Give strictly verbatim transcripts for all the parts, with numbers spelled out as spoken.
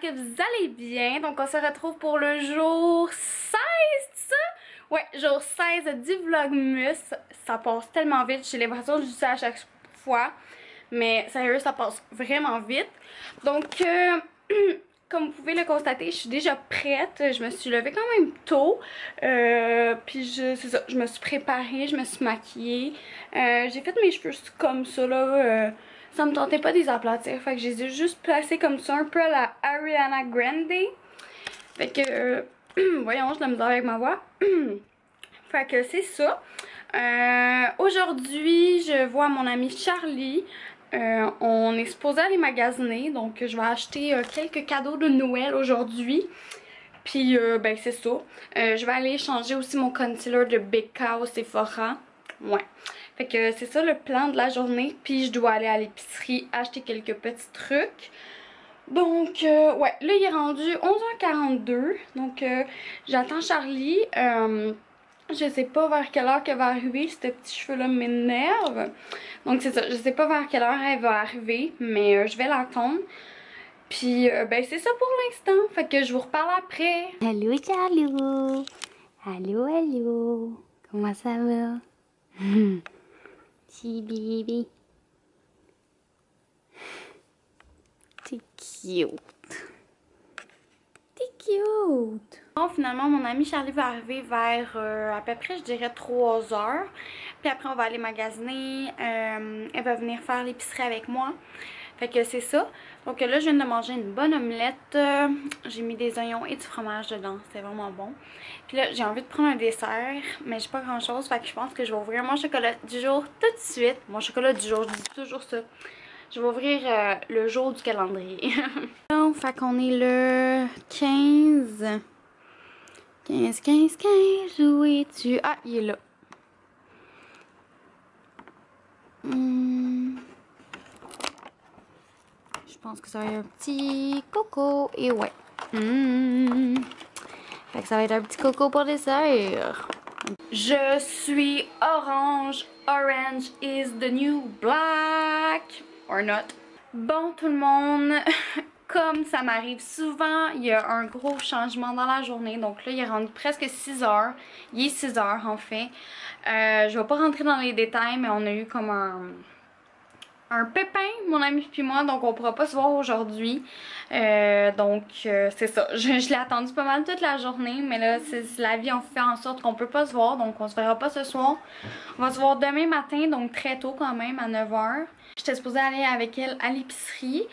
que vous allez bien. Donc on se retrouve pour le jour seize, ça? Ouais, jour seize du Vlogmas. Ça passe tellement vite, j'ai l'impression que je dis ça à chaque fois. Mais sérieux, ça passe vraiment vite. Donc, euh, comme vous pouvez le constater, je suis déjà prête. Je me suis levée quand même tôt. Euh, puis je, c'est ça, je me suis préparée, je me suis maquillée. Euh, j'ai fait mes cheveux comme ça là. Euh, ça me tentait pas de les aplatir. Fait que je les ai juste placés comme ça, un peu à la Ariana Grande. Fait que, euh, voyons, je la misère avec ma voix. Fait que c'est ça. Euh, Aujourd'hui, je vois mon ami Charlie. Euh, on est supposé aller magasiner, donc je vais acheter euh, quelques cadeaux de Noël aujourd'hui. Puis euh, ben c'est ça. Euh, je vais aller changer aussi mon concealer de Big Cow Sephora. Ouais. Fait que c'est ça le plan de la journée. Puis je dois aller à l'épicerie acheter quelques petits trucs. Donc, euh, ouais, là il est rendu onze heures quarante-deux. Donc, euh, j'attends Charlie. Euh, je sais pas vers quelle heure qu'elle va arriver. Ce petit cheveu-là m'énerve. Donc, c'est ça. Je sais pas vers quelle heure elle va arriver. Mais euh, je vais l'attendre. Puis, euh, ben, c'est ça pour l'instant. Fait que je vous reparle après. Allô, Charlot. Allô, allô. Comment ça va? Petit bébé. T'es cute. T'es cute. Bon, finalement, mon ami Charlie va arriver vers euh, à peu près, je dirais, trois heures. Puis après, on va aller magasiner. Euh, elle va venir faire l'épicerie avec moi. Fait que c'est ça. Donc là, je viens de manger une bonne omelette. Euh, j'ai mis des oignons et du fromage dedans. C'est vraiment bon. Puis là, j'ai envie de prendre un dessert, mais j'ai pas grand chose. Fait que je pense que je vais ouvrir mon chocolat du jour tout de suite. Mon chocolat du jour, je dis toujours ça. Je vais ouvrir euh, le jour du calendrier. Donc, fait qu'on est le quinze. quinze, quinze, quinze, où es-tu? Ah, il est là. Hmm. Je pense que ça va être un petit coco. Et ouais. Mmh. Fait que ça va être un petit coco pour dessert. Je suis orange. Orange is the new black. Or not. Bon tout le monde. Comme ça m'arrive souvent, il y a un gros changement dans la journée. Donc là, il est rendu presque six heures. Il est six heures en fait. Euh, je vais pas rentrer dans les détails, mais on a eu comme un... un pépin, mon ami puis moi, donc on pourra pas se voir aujourd'hui. Euh, donc euh, c'est ça, je, je l'ai attendu pas mal toute la journée, mais là c'est la vie, on fait en sorte qu'on peut pas se voir, donc on se verra pas ce soir. On va se voir demain matin, donc très tôt quand même, à neuf heures. J'étais supposée aller avec elle à l'épicerie,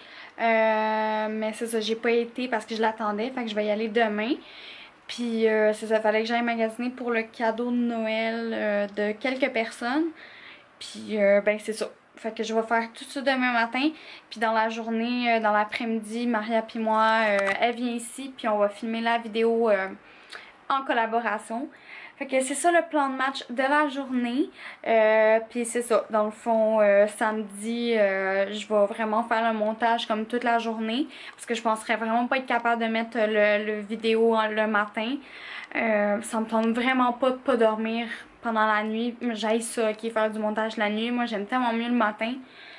euh, mais c'est ça, j'ai pas été parce que je l'attendais, fait que je vais y aller demain. Puis euh, c'est ça, fallait que j'aille magasiner pour le cadeau de Noël euh, de quelques personnes. Puis euh, ben c'est ça. Fait que je vais faire tout ça demain matin. Puis dans la journée, euh, dans l'après-midi, Maria puis moi, euh, elle vient ici. Puis on va filmer la vidéo euh, en collaboration. Fait que c'est ça le plan de match de la journée. Euh, puis c'est ça. Dans le fond, euh, samedi, euh, je vais vraiment faire le montage comme toute la journée. Parce que je penserais vraiment pas être capable de mettre le, le vidéo le matin. Euh, ça me tente vraiment pas de pas dormir pendant la nuit. J'aille ça, ok, faire du montage la nuit. Moi, j'aime tellement mieux le matin.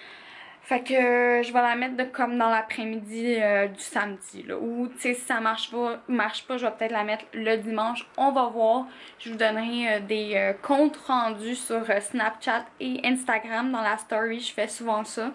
Fait que euh, je vais la mettre de comme dans l'après-midi euh, du samedi, là. Ou, tu sais, si ça marche pas, marche pas, je vais peut-être la mettre le dimanche. On va voir. Je vous donnerai euh, des euh, comptes rendus sur euh, Snapchat et Instagram. Dans la story, je fais souvent ça.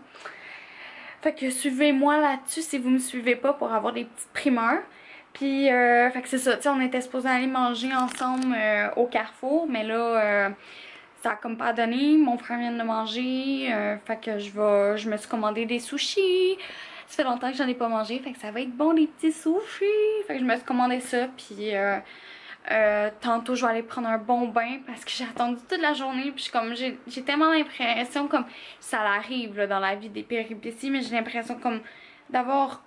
Fait que suivez-moi là-dessus si vous me suivez pas pour avoir des petites primeurs. Puis, euh, fait que c'est ça, tu sais, on était supposés aller manger ensemble euh, au Carrefour, mais là, euh, ça a comme pas donné. Mon frère vient de manger, euh, fait que je vais, je me suis commandé des sushis. Ça fait longtemps que j'en ai pas mangé, fait que ça va être bon des petits sushis. Fait que je me suis commandé ça, puis euh, euh, tantôt je vais aller prendre un bon bain parce que j'ai attendu toute la journée. Puis comme j'ai tellement l'impression comme ça arrive là, dans la vie des péripéties, mais j'ai l'impression comme d'avoir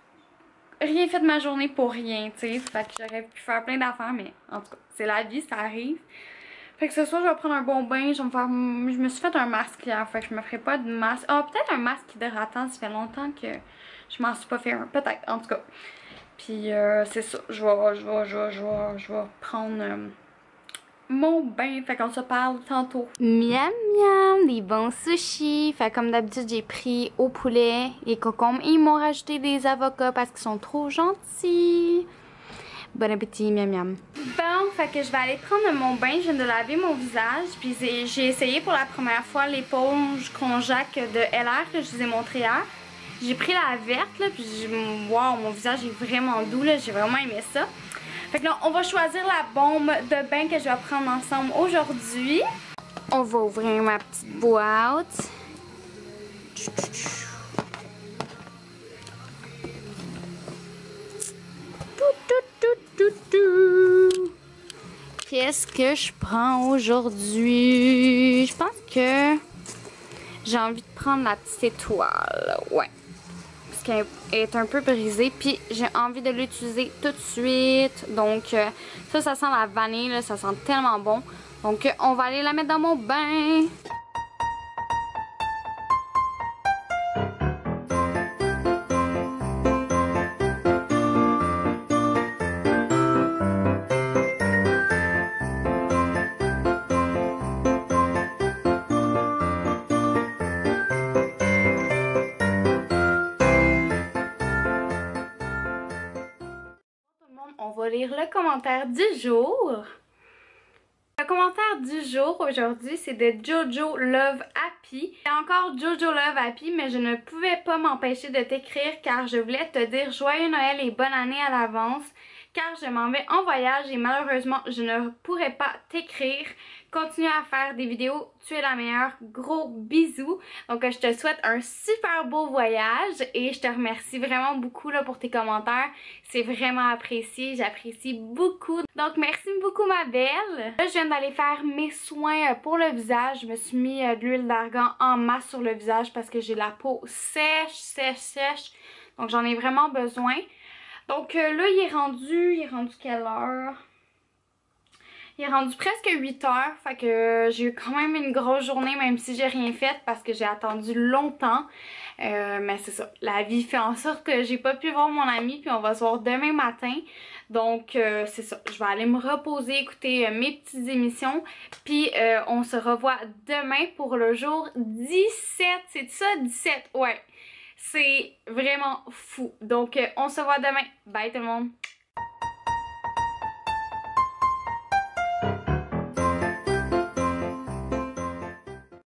rien fait de ma journée pour rien, tu sais. Fait que j'aurais pu faire plein d'affaires, mais en tout cas, c'est la vie, ça arrive. Fait que ce soir, je vais prendre un bon bain. Je vais me faire. Je me suis fait un masque hier, fait que je me ferai pas de masque. Ah, oh, peut-être un masque hydratant, ça fait longtemps que je m'en suis pas fait un. Peut-être, en tout cas. Puis euh, c'est ça. Je vais, je vais, je vais, je vais, je vais prendre euh, mon bain. Fait qu'on se parle tantôt. Miam miam, des bons sushis. Fait comme d'habitude, j'ai pris au poulet et concombres. Ils m'ont rajouté des avocats parce qu'ils sont trop gentils. Bon appétit, miam miam. Bon, fait que je vais aller prendre mon bain. Je viens de laver mon visage. Puis j'ai essayé pour la première fois l'éponge Konjac de L R que je vous ai montré hier. J'ai pris la verte, là, puis wow, mon visage est vraiment doux, là. J'ai vraiment aimé ça. Fait que là, on va choisir la bombe de bain que je vais prendre ensemble aujourd'hui. On va ouvrir ma petite boîte. Qu'est-ce que je prends aujourd'hui? Je pense que j'ai envie de prendre la petite étoile. Ouais. Parce qu'elle est un peu brisée. Puis j'ai envie de l'utiliser tout de suite. Donc euh, ça, ça sent la vanille. Là, ça sent tellement bon. Donc euh, on va aller la mettre dans mon bain. On va lire le commentaire du jour. Le commentaire du jour aujourd'hui, c'est de Jojo Love Happy. C'est encore Jojo Love Happy, mais je ne pouvais pas m'empêcher de t'écrire car je voulais te dire joyeux Noël et bonne année à l'avance. Car je m'en vais en voyage et malheureusement, je ne pourrai pas t'écrire. Continue à faire des vidéos, tu es la meilleure. Gros bisous. Donc je te souhaite un super beau voyage et je te remercie vraiment beaucoup là, pour tes commentaires. C'est vraiment apprécié, j'apprécie beaucoup. Donc merci beaucoup ma belle. Là je viens d'aller faire mes soins pour le visage. Je me suis mis de l'huile d'argan en masse sur le visage parce que j'ai la peau sèche, sèche, sèche. Donc j'en ai vraiment besoin. Donc euh, là il est rendu, il est rendu quelle heure? Il est rendu presque huit heures, fait que j'ai eu quand même une grosse journée même si j'ai rien fait parce que j'ai attendu longtemps. Euh, mais c'est ça, la vie fait en sorte que j'ai pas pu voir mon ami puis on va se voir demain matin. Donc euh, c'est ça, je vais aller me reposer, écouter euh, mes petites émissions. Puis euh, on se revoit demain pour le jour dix-sept, c'est ça dix-sept? Ouais, c'est vraiment fou. Donc euh, on se voit demain, bye tout le monde!